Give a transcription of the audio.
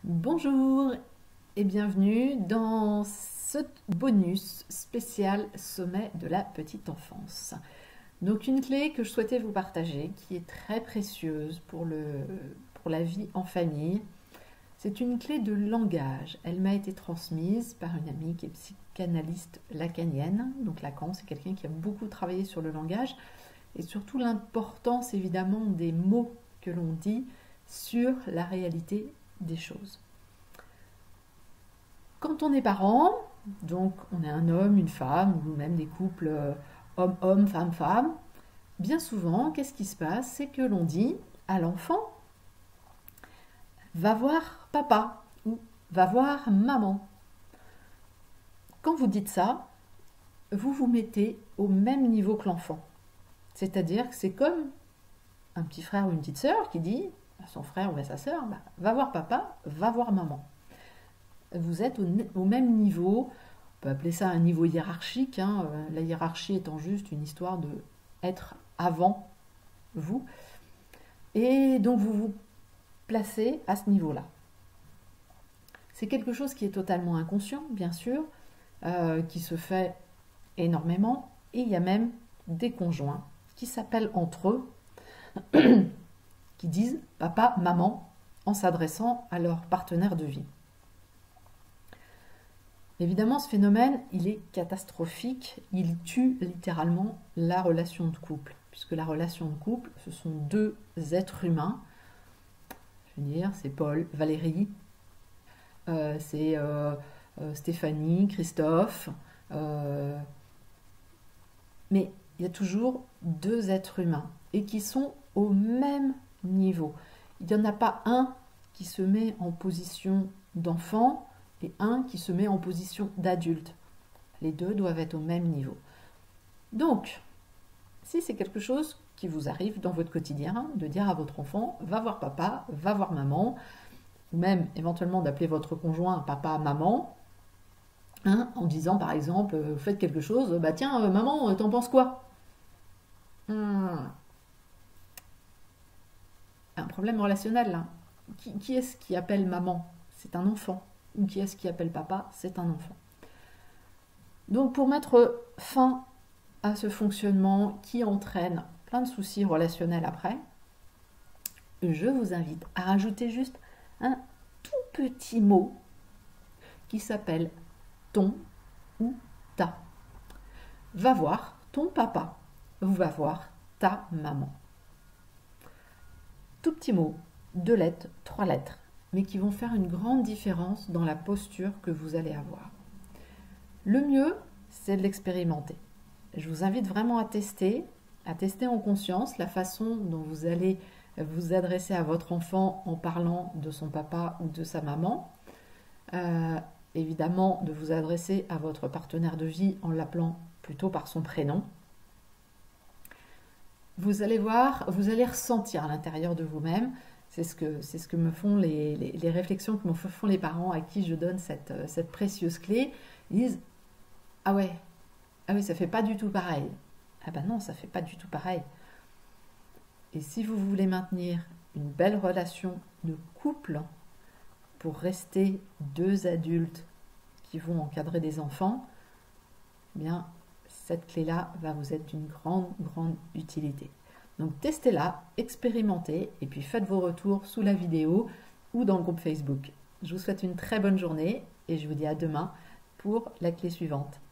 Bonjour et bienvenue dans ce bonus spécial sommet de la petite enfance. Donc une clé que je souhaitais vous partager qui est très précieuse pour la vie en famille. C'est une clé de langage. Elle m'a été transmise par une amie qui est psychanalyste lacanienne. Donc Lacan, c'est quelqu'un qui a beaucoup travaillé sur le langage et surtout l'importance évidemment des mots que l'on dit sur la réalité des choses. Quand on est parent, donc on est un homme, une femme, ou même des couples homme-homme, femme-femme, bien souvent, qu'est-ce qui se passe? C'est que l'on dit à l'enfant, va voir papa ou va voir maman. Quand vous dites ça, vous vous mettez au même niveau que l'enfant. C'est-à-dire que c'est comme un petit frère ou une petite sœur qui dit à son frère ou à sa sœur, va voir papa, va voir maman. Vous êtes au même niveau, on peut appeler ça un niveau hiérarchique, hein, la hiérarchie étant juste une histoire de être avant vous, et donc vous vous placez à ce niveau-là. C'est quelque chose qui est totalement inconscient, bien sûr, qui se fait énormément, et il y a même des conjoints qui s'appellent entre eux, qui disent papa, maman, en s'adressant à leur partenaire de vie. Évidemment, ce phénomène, il est catastrophique, il tue littéralement la relation de couple, puisque la relation de couple, ce sont deux êtres humains, je veux dire, c'est Paul, Valérie, c'est Stéphanie, Christophe, mais il y a toujours deux êtres humains, et qui sont au même niveau. Il n'y en a pas un qui se met en position d'enfant, et un qui se met en position d'adulte. Les deux doivent être au même niveau. Donc, si c'est quelque chose qui vous arrive dans votre quotidien, de dire à votre enfant, va voir papa, va voir maman, ou même éventuellement d'appeler votre conjoint papa, maman, hein, en disant par exemple, vous faites quelque chose, bah tiens, maman, t'en penses quoi? Un problème relationnel là. Qui est-ce qui appelle maman? C'est un enfant. Ou qui est-ce qui appelle papa? C'est un enfant. Donc pour mettre fin à ce fonctionnement qui entraîne plein de soucis relationnels après, je vous invite à rajouter juste un tout petit mot qui s'appelle ton ou ta. Va voir ton papa ou va voir ta maman. Tout petit mot, 2 lettres, 3 lettres, mais qui vont faire une grande différence dans la posture que vous allez avoir. Le mieux, c'est de l'expérimenter. Je vous invite vraiment à tester en conscience la façon dont vous allez vous adresser à votre enfant en parlant de son papa ou de sa maman. Évidemment, de vous adresser à votre partenaire de vie en l'appelant plutôt par son prénom. Vous allez voir, vous allez ressentir à l'intérieur de vous-même. C'est ce que me font les réflexions que me font les parents à qui je donne cette précieuse clé. Ils disent ah ouais, ça fait pas du tout pareil. Ah ben non, ça fait pas du tout pareil. Et si vous voulez maintenir une belle relation de couple pour rester deux adultes qui vont encadrer des enfants, eh bien cette clé-là va vous être d'une grande utilité. Donc testez-la, expérimentez et puis faites vos retours sous la vidéo ou dans le groupe Facebook. Je vous souhaite une très bonne journée et je vous dis à demain pour la clé suivante.